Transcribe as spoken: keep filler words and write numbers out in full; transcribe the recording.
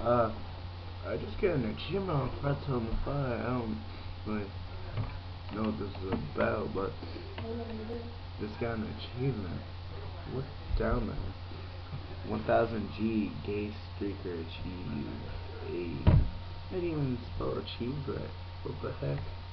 Uh, I just got an achievement on Fred on the Fire. I don't really know what this is about, but just got an achievement. What's down there? one thousand G gay streaker achieve a. I didn't even spell achieve right. What the heck?